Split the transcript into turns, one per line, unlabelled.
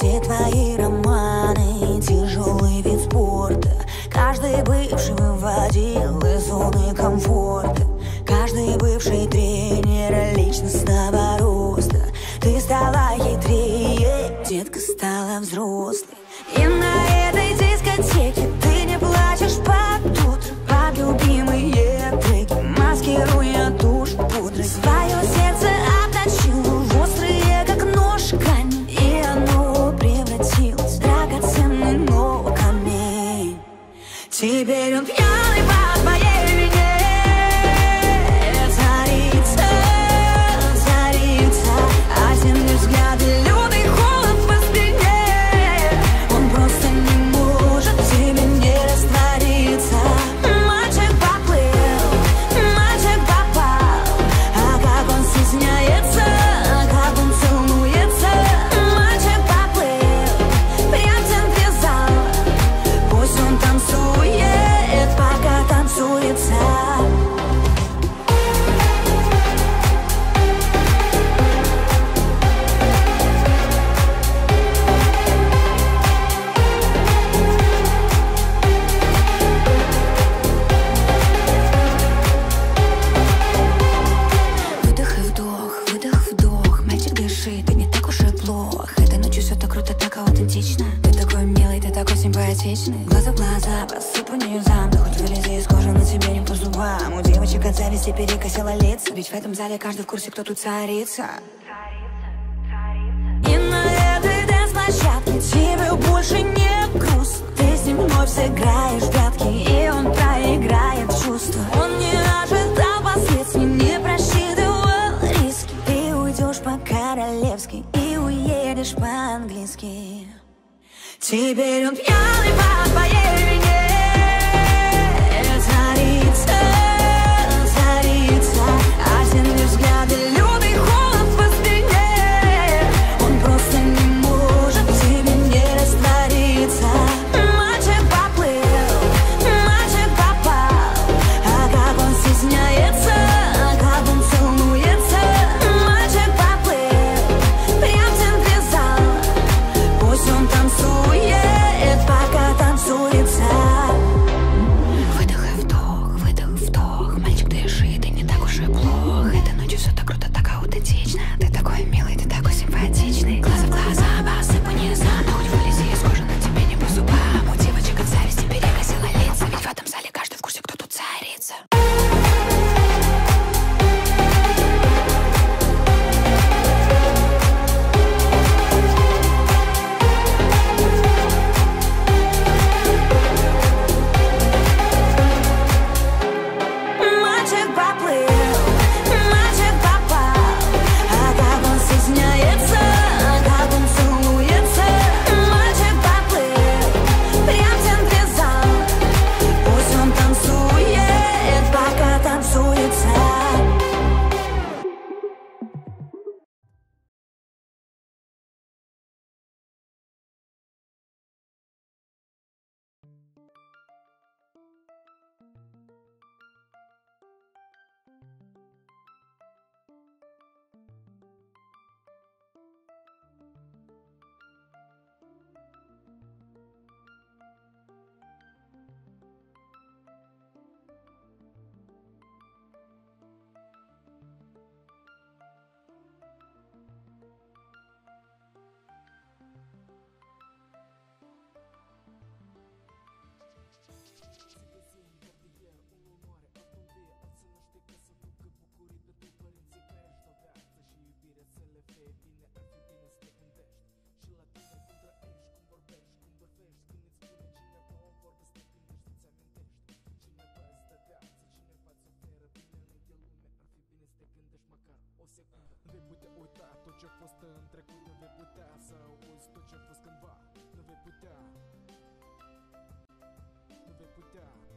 Все твои романы, тяжелый вид спорта. Каждый бывший выводил из зоны комфорта. Каждый бывший тренер личностного роста. Ты стала хитрее, детка стала взрослой. И на этой дискотеке ты не плачешь под утро, под любимые треки, маскируя тушь пудрой. Свое сердце обточила в острые, как нож, камень, и оно превратилось в драгоценный, но камень. Теперь он пьяный по твоей вине. Царица, царица, один лишь взгляд и лютый холод по спине. Он просто не может в тебе не раствориться. Мальчик поплыл, мальчик попал. А как он стесняется, как он целуется. Мальчик поплыл, прям в центре зала. Пусть он танцует, пока танцуется. Выдох и вдох, выдох, вдох. Мальчик дышит, ты не так уж и плохо. Этой ночью все так круто, так аутентично. Ты такой милый, ты такой симпатичный. Глаза в глаза, посыпанию замда. Хоть вылези из кожи, но тебе не по зубам. У девочек от зависти перекосило лица. Ведь в этом зале каждый в курсе, кто тут царица. И на этой дэнс-площадке тебе больше не грустно. Ты с ним вновь сыграешь в прятки, и он проиграет чувства. Он не ожидал последствий, не просчитывал риски. Ты уйдешь по-королевски и уедешь по-английски. Теперь он пьяный по твоей вине. Царица, царица, один лишь взгляд и лютый холод по спине. Он просто не может в тебе не раствориться. Мальчик поплыл, мальчик попал. А как он стесняется, как он целуется. Мальчик поплыл, прям в центре зала. Пусть он танцует, пока танцуется. Выдох и вдох, выдох, вдох. Мальчик дышит, и не так уж и плохо. Этой ночью все так круто, так аутентично. Ты такой милый, ты такой симпатичный. Глаза в глаза, посыпание заново. Хоть вылези из кожи, но тебе не по зубам. У девочек от зависти перекосило лица. Ведь в этом зале каждый в курсе, кто тут царица. Мальчик поплыл, мальчик попал. А как он стесняется, как он целуется. Мальчик поплыл, прям в центре зала. Пусть он танцует, пока танцуется.
Nu vei putea uita tot ce-a fost în trecut. Nu vei putea să uiți tot ce-a fost cândva. Nu vei putea. Nu vei putea